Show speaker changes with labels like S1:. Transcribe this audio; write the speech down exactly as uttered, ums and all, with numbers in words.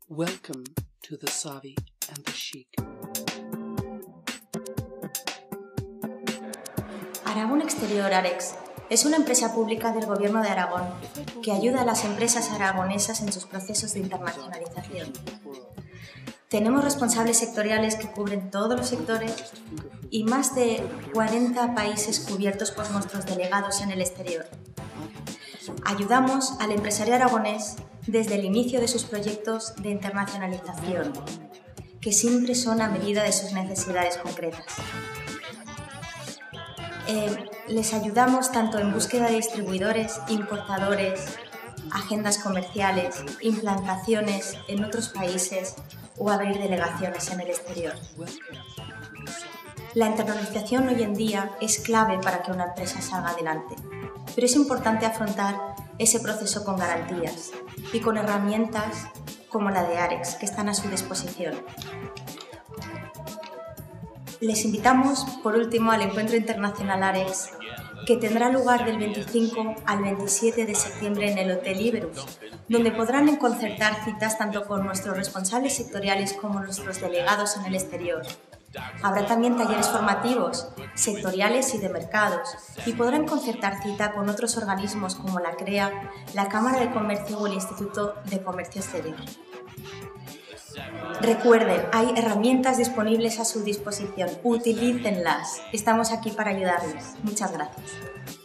S1: Welcome to the Savi and the Sheikh.
S2: Aragón Exterior Arex es una empresa pública del Gobierno de Aragón que ayuda a las empresas aragonesas en sus procesos de internacionalización. Tenemos responsables sectoriales que cubren todos los sectores y más de cuarenta países cubiertos por nuestros delegados en el exterior. Ayudamos al empresario aragonés desde el inicio de sus proyectos de internacionalización, que siempre son a medida de sus necesidades concretas. Eh, les ayudamos tanto en búsqueda de distribuidores, importadores, agendas comerciales, implantaciones en otros países o abrir delegaciones en el exterior. La internacionalización hoy en día es clave para que una empresa salga adelante, pero es importante afrontar ese proceso con garantías y con herramientas como la de Arex, que están a su disposición. Les invitamos, por último, al Encuentro Internacional Arex, que tendrá lugar del veinticinco al veintisiete de septiembre en el Hotel Iberus, donde podrán concertar citas tanto con nuestros responsables sectoriales como nuestros delegados en el exterior. Habrá también talleres formativos, sectoriales y de mercados, y podrán concertar cita con otros organismos como la CREA, la Cámara de Comercio o el Instituto de Comercio Exterior. Recuerden, hay herramientas disponibles a su disposición. Utilícenlas. Estamos aquí para ayudarles. Muchas gracias.